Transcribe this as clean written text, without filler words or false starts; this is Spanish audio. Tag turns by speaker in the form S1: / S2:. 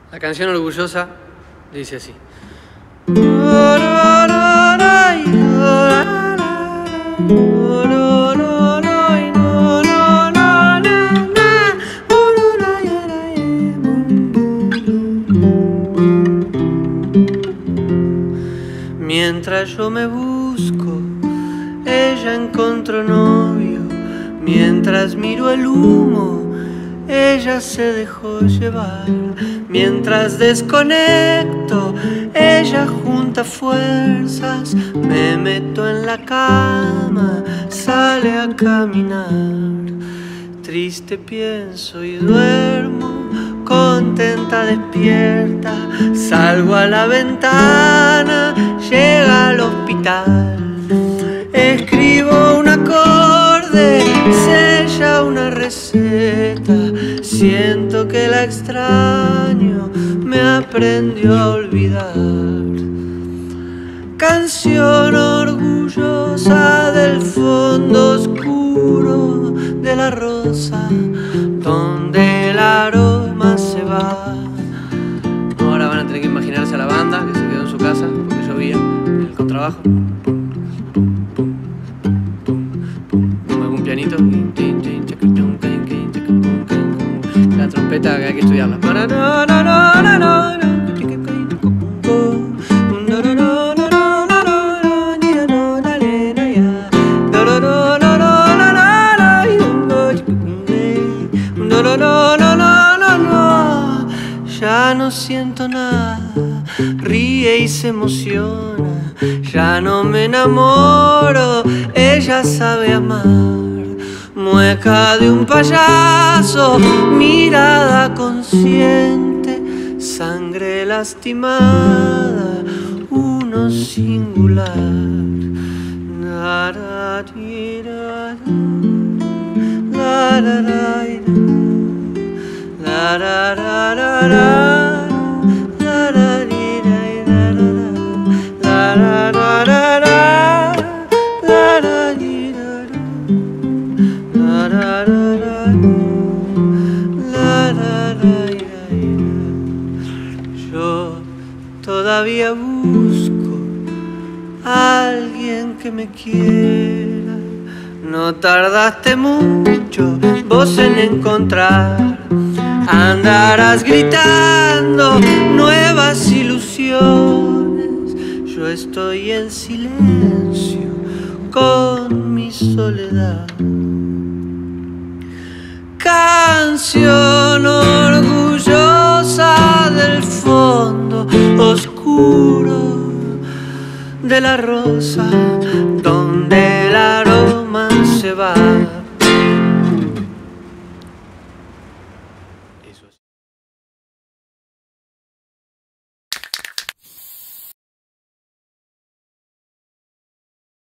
S1: La canción Orgullosa dice así. Mientras yo me busco, ella encontró novio. Mientras miro el humo, ella se dejó llevar. Mientras desconecto, ella junta fuerzas. Me meto en la cama, sale a caminar. Triste pienso y duermo, contenta despierta. Salgo a la ventana, llega al hospital. Escribo un acorde, sella una receta. Siento que la extraño, me aprendió a olvidar. Canción orgullosa del fondo oscuro de la rosa, donde el aroma se va. Ahora van a tener que imaginarse a la banda que se quedó en su casa porque llovía, el contrabajo. Algún pianito. La trompeta que hay que estudiarla. Ya no siento nada, ríe y se emociona. Ya no me enamoro, ella sabe amar. Mueca de un payaso, mirada consciente, sangre lastimada, uno singular. Yo todavía busco a alguien que me quiera. No tardaste mucho vos en encontrar. Andarás gritando nuevas ilusiones. Yo estoy en silencio con mi soledad. Canción orgullosa del fondo oscuro de la rosa, donde el aroma